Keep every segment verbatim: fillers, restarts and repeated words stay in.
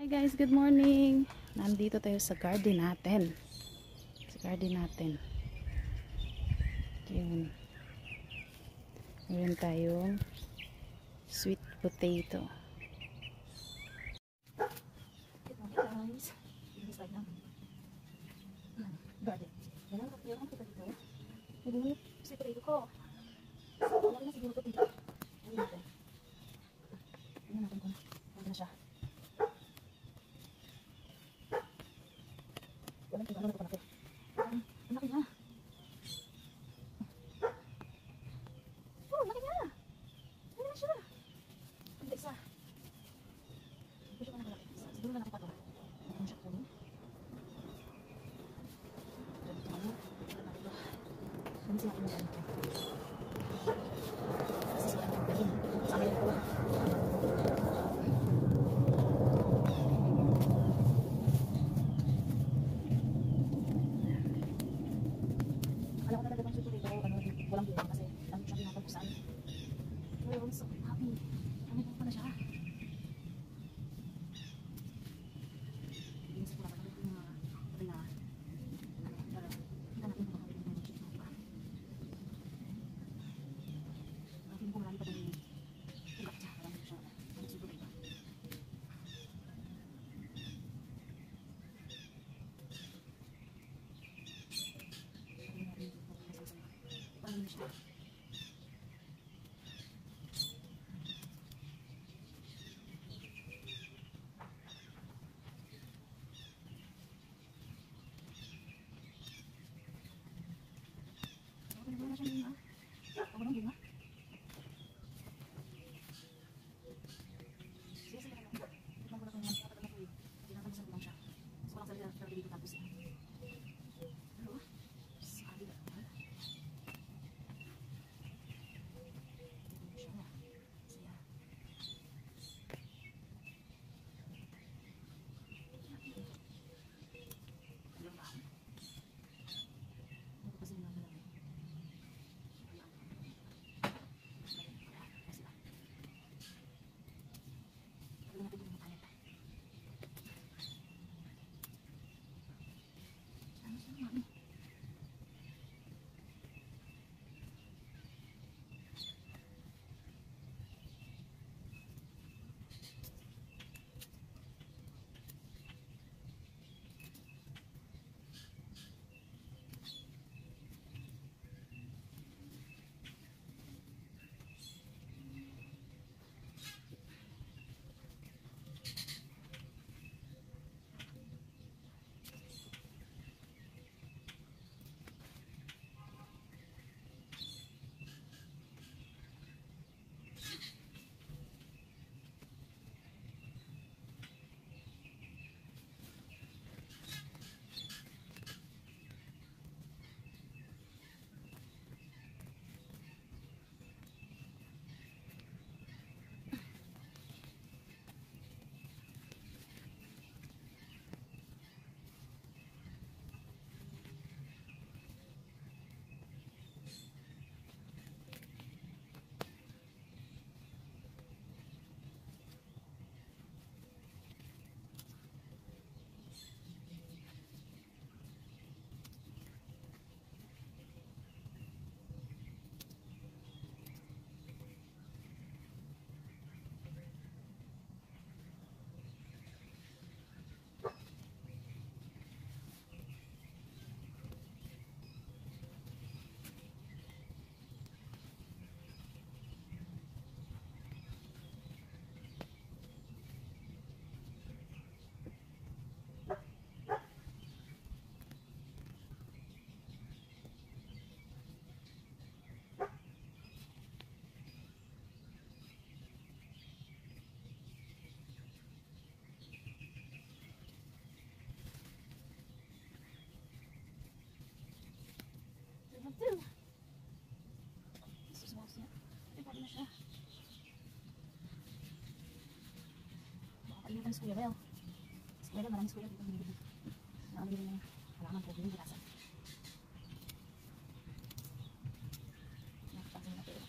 Hi guys, good morning. Nandito tayo sa garden natin. Sa garden natin. Yun. Meron tayong sweet potato. Good morning guys. This is lang. Garden. Yan ang kapiyang ang kita dito. Nagmumit sweet potato ko. Wala na siguro ito dito. Ayun natin. Ayun natin kung wala na siya. Walang kiba. Ano na ito natin? Ang laki na. Oh, laki na. Laki na siya. Ang isa. Gusto ko na malaki. Siguro na natin pa ito. Ano siya kunin? Ano siya kunin? Kasi siya ang galing. Sa akin ito. Alam ko na talaga bang susunod ito. Ano, walang bilang kasi ano siya pinapagpusan. Pero I'm so happy. Ano po pala siya? Inisip ko na pala yung mga patay na para kita natin kung makakita ng chicken pa. Ang feeling ko marami pa din ugat siya. Marami siya. Ano siguro iba. Paano na siya? Wala na siya bunga. Walang bunga. Sige, sige lang. Tignan ko na kung dapat ano ko eh. Tinatamisan ko lang siya. Gusto ko lang salita sa dito tapos eh. Pero, sabi na naman. Ito siya. Siya. Ano ba? Ano ko kasi yung mga lalaki? Ito. Jesus, mouse niya. Ito na siya. Baka kalimutan si Kuya Bel. Si Kuya Bel, maraming si Kuya dito binibili. Nakabili niya halaman ko, binibili kasa. Nakapagin na ito.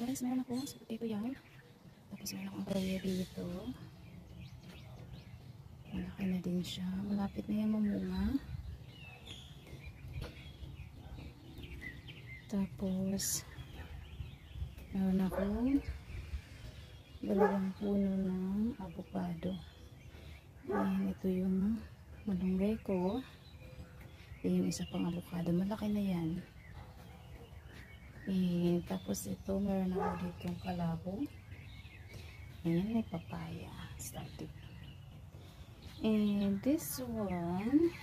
guys, meron ako sa potato yard. Tapos meron akong palaya dito. Malaki na din siya. Malapit na yung mamunga. Tapos meron akong dalawang puno ng avocado. Ayan, ito yung malunggay ko. Ayan, isa pang avocado. Malaki na yan. Ayan, tapos ito, meron ako dito yung kalabo. Ayan, may papaya. Started. And this one,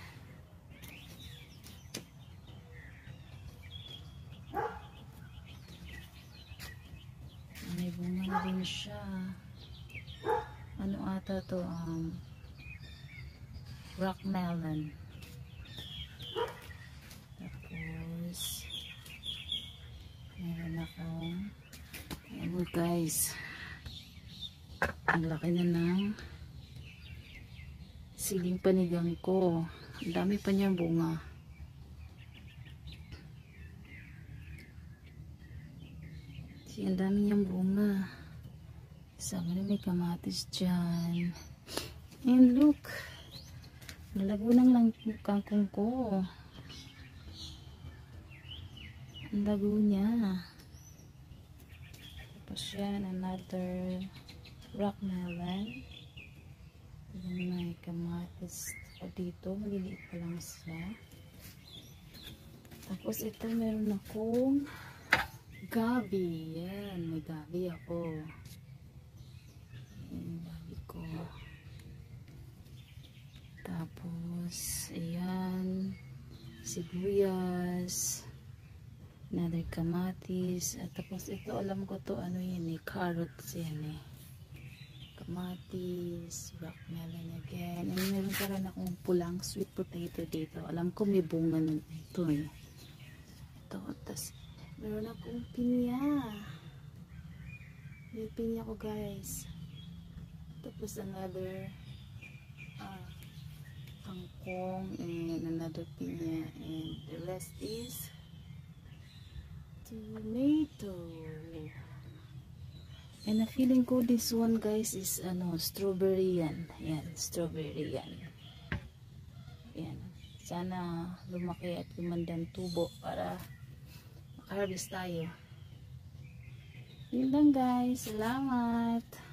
may bunga na rin siya. Ano ata to? Um, rock melon. Tapos meron akong, ayun guys, ang laki na ng siling panigang ko. Ang dami pa niyang bunga. See, ang dami niyang bunga. Sabi na may kamatis dyan. And look, nalago ng lang kangkong ko. Ang lago niya. Tapos yan, another rock melon. Yan, may kamatis pa dito. Maliliit pa lang siya. Tapos ito, meron akong gabi. Yan, may gabi ako. Yan, gabi ko. Tapos, ayan, sibuyas. Another kamatis. At tapos ito, alam ko to, ano yan eh, carrots yan eh. Kamatis, rock melon again. And meron pa rin akong pulang sweet potato dito. Alam ko may bunga na ito eh. Ito, tas meron akong pinya. May pinya ko guys. Tapos another uh, kangkong and another pinya. And the rest is tomato. And na feeling ko this one guys is ano, strawberry yan. Yan, strawberry yan. Yan. Sana lumaki at lumandang tubo para makaharvest tayo. Yun lang guys. Salamat.